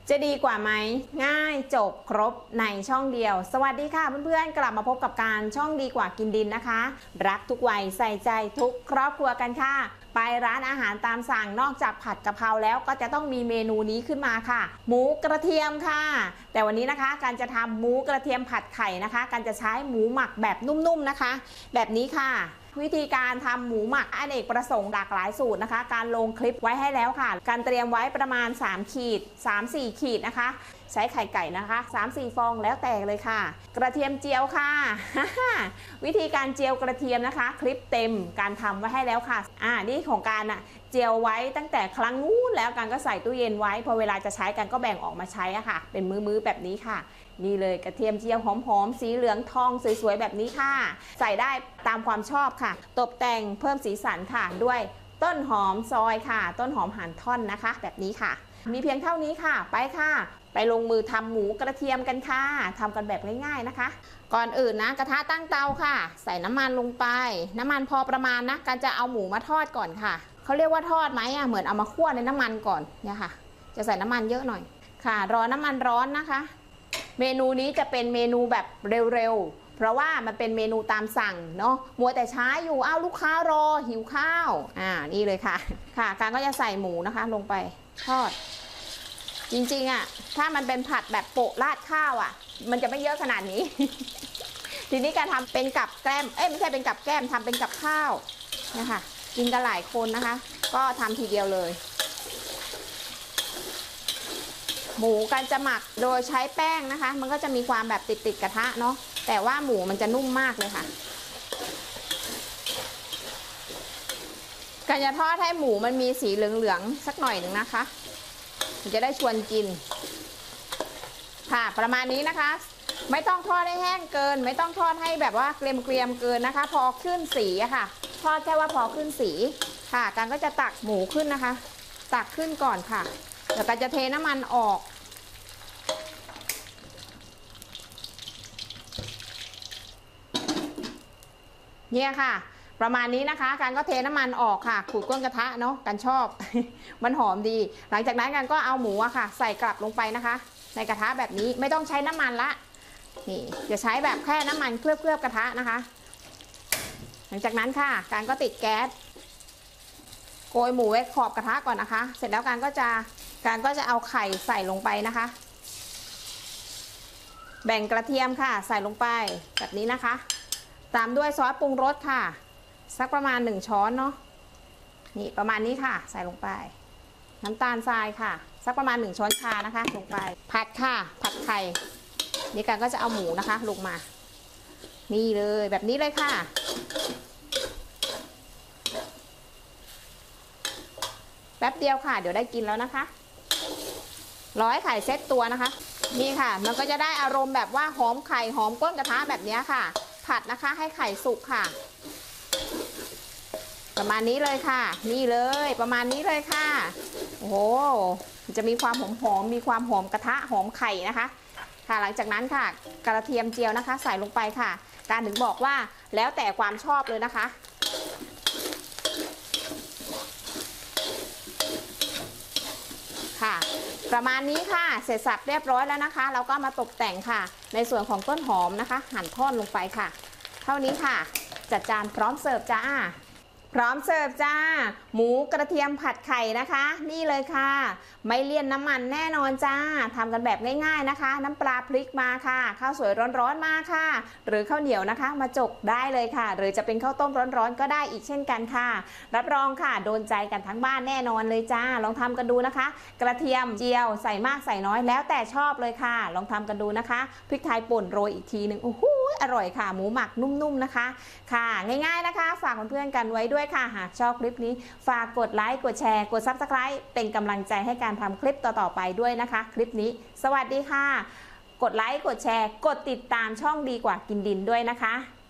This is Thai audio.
จะดีกว่าไหมง่ายจบครบในช่องเดียวสวัสดีค่ะเพื่อนๆกลับมาพบกับการช่องดีกว่ากินดินนะคะรักทุกวัยใส่ใจทุกครอบครัวกันค่ะไปร้านอาหารตามสั่งนอกจากผัดกะเพราแล้วก็จะต้องมีเมนูนี้ขึ้นมาค่ะหมูกระเทียมค่ะแต่วันนี้นะคะการจะทำหมูกระเทียมผัดไข่นะคะการจะใช้หมูหมักแบบนุ่มๆนะคะแบบนี้ค่ะวิธีการทำหมูหมักอเนกประสงค์หลากหลายสูตรนะคะการลงคลิปไว้ให้แล้วค่ะการเตรียมไว้ประมาณ3ขีด3-4ขีดนะคะใช้ไข่ไก่นะคะ3-4 ฟองแล้วแต่เลยค่ะกระเทียมเจียวค่ะ วิธีการเจียวกระเทียมนะคะคลิปเต็มการทำไว้ให้แล้วค่ะนี่ของการเจียวไว้ตั้งแต่ครั้งนู้นแล้วการก็ใส่ตู้เย็นไว้พอเวลาจะใช้กันก็แบ่งออกมาใช้ค่ะเป็นมื้อๆแบบนี้ค่ะนี่เลยกระเทียมเจียวหอมๆสีเหลืองทองสวยๆแบบนี้ค่ะใส่ได้ตามความชอบค่ะตกแต่งเพิ่มสีสันค่ะด้วยต้นหอมซอยค่ะต้นหอมหั่นท่อนนะคะแบบนี้ค่ะมีเพียงเท่านี้ค่ะไปค่ะไปลงมือทำหมูกระเทียมกันค่ะทำกันแบบง่ายๆนะคะก่อนอื่นนะกระทะตั้งเตาค่ะใส่น้ำมันลงไปน้ำมันพอประมาณนะการจะเอาหมูมาทอดก่อนค่ะเขาเรียกว่าทอดไหมเหมือนเอามาคั่วในน้ำมันก่อนเนี่ยค่ะจะใส่น้ำมันเยอะหน่อยค่ะรอน้ำมันร้อนนะคะเมนูนี้จะเป็นเมนูแบบเร็วๆเพราะว่ามันเป็นเมนูตามสั่งเนาะมัวแต่ช้าอยู่ลูกค้ารอหิวข้าวนี่เลยค่ะการก็จะใส่หมูนะคะลงไปทอดจริงๆถ้ามันเป็นผัดแบบโปะราดข้าวมันจะไม่เยอะขนาดนี้ ทีนี้การทำเป็นกับแกล้มไม่ใช่เป็นกับแกล้มทำเป็นกับข้าวนะคะกินกันหลายคนนะคะก็ทำทีเดียวเลยหมูกันจะหมักโดยใช้แป้งนะคะมันก็จะมีความแบบติดกระทะเนาะแต่ว่าหมูมันจะนุ่มมากเลยค่ะการจะทอดให้หมูมันมีสีเหลืองๆสักหน่อยหนึ่งนะคะมันจะได้ชวนกินค่ะประมาณนี้นะคะไม่ต้องทอดให้แห้งเกินไม่ต้องทอดให้แบบว่าเกรียมเกินนะคะพอขึ้นสีค่ะทอดแค่ว่าพอขึ้นสีค่ะการก็จะตักหมูขึ้นนะคะตักขึ้นก่อนค่ะแล้วก็จะเทน้ำมันออกเนี่ยค่ะประมาณนี้นะคะการก็เทน้ำมันออกค่ะขูดก้นกระทะเนาะกันชอบ มันหอมดีหลังจากนั้นกันก็เอาหมูค่ะใส่กลับลงไปนะคะในกระทะแบบนี้ไม่ต้องใช้น้ำมันละนี่จะใช้แบบแค่น้ำมันเคลือบกระทะนะคะหลังจากนั้นค่ะการก็ติดแก๊สโกยหมูไว้ขอบกระทะก่อนนะคะเสร็จแล้วการก็จะเอาไข่ใส่ลงไปนะคะแบ่งกระเทียมค่ะใส่ลงไปแบบนี้นะคะตามด้วยซอสปรุงรสค่ะสักประมาณ1 ช้อนเนาะนี่ประมาณนี้ค่ะใส่ลงไปน้ำตาลทรายค่ะสักประมาณ1 ช้อนชานะคะลงไปผัดค่ะผัดไข่นี่การก็จะเอาหมูนะคะลงมานี่เลยแบบนี้เลยค่ะแป๊บเดียวค่ะเดี๋ยวได้กินแล้วนะคะรอให้ไข่เซ็ตตัวนะคะนี่ค่ะมันก็จะได้อารมณ์แบบว่าหอมไข่หอมก้นกระทะแบบนี้ค่ะผัดนะคะให้ไข่สุกค่ะประมาณนี้เลยค่ะนี่เลยประมาณนี้เลยค่ะโอ้โหจะมีความหอมมีความหอมกระทะหอมไข่นะคะค่ะหลังจากนั้นค่ะกระเทียมเจียวนะคะใส่ลงไปค่ะการถึงบอกว่าแล้วแต่ความชอบเลยนะคะค่ะประมาณนี้ค่ะเสร็จสับเรียบร้อยแล้วนะคะเราก็มาตกแต่งค่ะในส่วนของต้นหอมนะคะหั่นท่อนลงไปค่ะเท่านี้ค่ะจัดจานพร้อมเสิร์ฟจ้าพร้อมเสิร์ฟจ้าหมูกระเทียมผัดไข่นะคะนี่เลยค่ะไม่เลี่ยนน้ำมันแน่นอนจ้าทำกันแบบง่ายๆนะคะน้ำปลาพริกมาค่ะข้าวสวยร้อนๆมาค่ะหรือข้าวเหนียวนะคะมาจกได้เลยค่ะหรือจะเป็นข้าวต้มร้อนๆก็ได้อีกเช่นกันค่ะรับรองค่ะโดนใจกันทั้งบ้านแน่นอนเลยจ้าลองทำกันดูนะคะกระเทียมเจียวใส่มากใส่น้อยแล้วแต่ชอบเลยค่ะลองทำกันดูนะคะพริกไทยป่นโรยอีกทีหนึ่งโอ้โหอร่อยค่ะหมูหมักนุ่มๆนะคะค่ะง่ายๆนะคะฝากเพื่อนๆกันไว้ด้วยค่ะหากชอบคลิปนี้ฝากกดไลค์กดแชร์กด Subscribe เป็นกำลังใจให้การทำคลิปต่อๆไปด้วยนะคะคลิปนี้สวัสดีค่ะกดไลค์กดแชร์กดติดตามช่องดีกว่ากินดินด้วยนะคะ